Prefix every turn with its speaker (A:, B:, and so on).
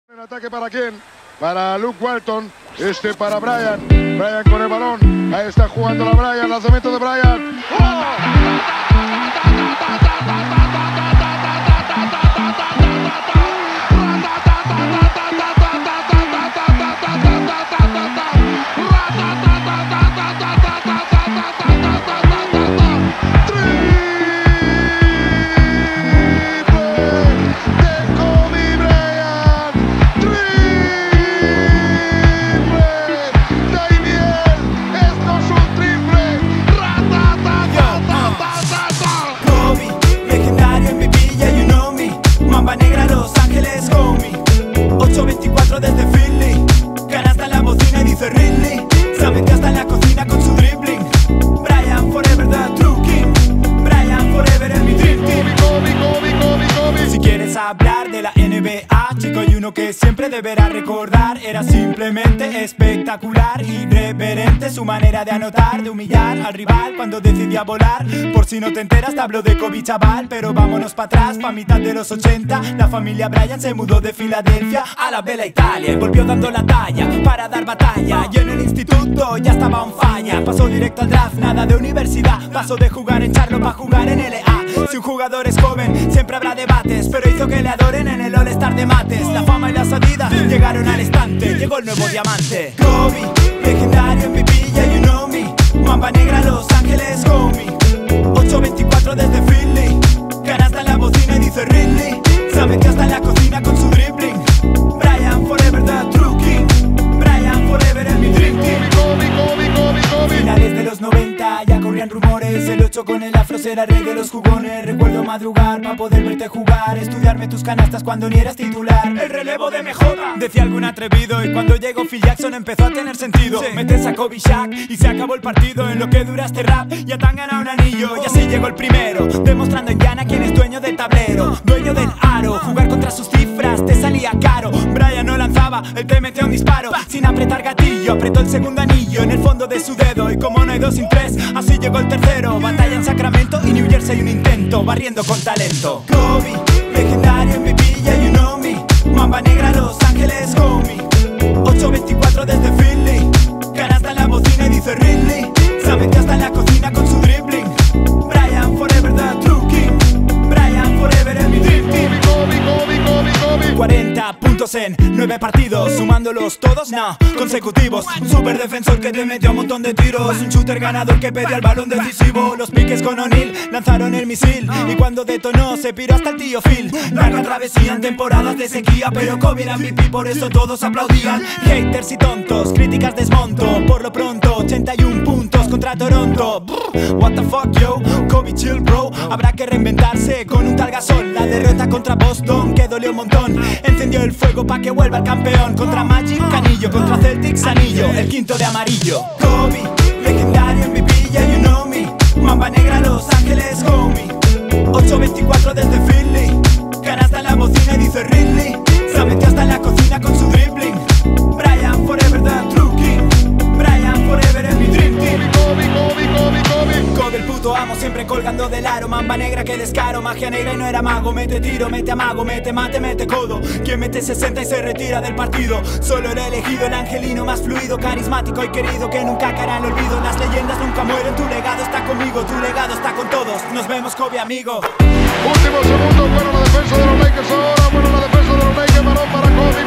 A: ¿El ataque para quién? Para Luke Walton, para Brian. Brian con el balón, ahí está jugando la Brian, lanzamiento de Brian.
B: Desde Philly, canasta en la bocina y dice Ridley. Se metió hasta en la cocina con su dribbling. Brian forever the true king. Brian forever en mi dream team. Si quieres hablar de la NBA, chico, hay uno que siempre deberás recordar. Era simplemente espectacular, irreverente su manera de anotar, de humillar al rival cuando decidía volar. Por si no te enteras te hablo de Kobe, chaval. Pero vámonos para atrás, pa' mitad de los 80. La familia Bryant se mudó de Filadelfia a la bella Italia y volvió dando la talla para dar batalla. Yo en el instituto ya estaba on fire. Pasó directo al draft, nada de universidad. Pasó de jugar en Charlo pa' jugar en LA. Si un jugador es joven, siempre habrá debates, pero hizo que le adoren en el All-Star de mates. La fama y las Adidas llegaron al estante. Llegó el nuevo diamante. Kobe, legendario MVP, yeah you know me. Mamba negra, Los Ángeles, homie. 8-24 desde Philly. Canasta en la bocina y dice Ridley. Se metió hasta en la cocina con su dribbling. Brian forever the true king. Brian forever en mi dream team. Finales de los 90 ya corrían rumores. El 8 con el afro será el rey de los jugones. Recuerdo madrugar pa' poder verte jugar, estudiarme tus canastas cuando ni eras titular. El relevo de MJ, decía algún atrevido. Y cuando llegó Phil Jackson empezó a tener sentido. Metes a Kobe Shaq y se acabó el partido. En lo que dura este rap ya te han ganado un anillo. Y así llegó el primero, demostrando en llana quién es dueño del tablero, dueño del aro. Jugar contra sus cifras te salía caro. Brian no lanzaba, él te metía un disparo sin apretar gatillo, apretó el segundo anillo en el fondo de su dedo. Y como no hay dos sin tres, así llegó el tercero. Batalla en Sacramento y New Jersey un intento, barriendo con talento. Kobe, legendario MVP, yeah you know me. Mamba negra, Los Ángeles, homie. 8-24 desde Philly. Canasta en la bocina y dice Ridley. Se metió hasta en la cocina con su dribbling. Brian forever the true king. Brian forever en mi dream team. 40 puntos en 9 partidos, sumándolos todos, no, consecutivos. Un super defensor que te metió un montón de tiros. Un shooter ganador que pedía el balón decisivo. Los piques con O'Neal lanzaron el misil y cuando detonó se piró hasta el tío Phil. Larga travesía en temporadas de sequía, pero Kobe era MVP, por eso todos aplaudían. Haters y tontos, críticas desmonto. Por lo pronto, 81 puntos contra Toronto. What the fuck, yo, Kobe chill, bro. Habrá que reinventarse con un tal Gasol. La derrota contra Boston, que dolió un montón. Encendió el fuego pa' que vuelva el campeón. Contra Magic, anillo, contra Celtics, anillo. El quinto de amarillo. Kobe, legendario MVP, yeah you know me. Mamba negra, Los Ángeles, homie. 8-24 desde Philly. Canasta en la bocina y dice Ridley. Se metió hasta en la cocina con su dribbling. Brian forever the true king. Brian forever en mi dream team. Kobe el puto amo, siempre colgando del aro. Mamba negra, que descaro, magia negra y no era mago. Mete tiro, mete amago, mete mate, mete codo. Quien mete 60 y se retira del partido. Solo el elegido, el angelino más fluido, carismático y querido, que nunca caerá en el olvido. Las leyendas nunca mueren, tu legado está conmigo, tu legado está con todos. Nos vemos, Kobe, amigo.
A: Último segundo, bueno la defensa de los Lakers ahora, bueno la defensa de los Lakers, balón para Kobe.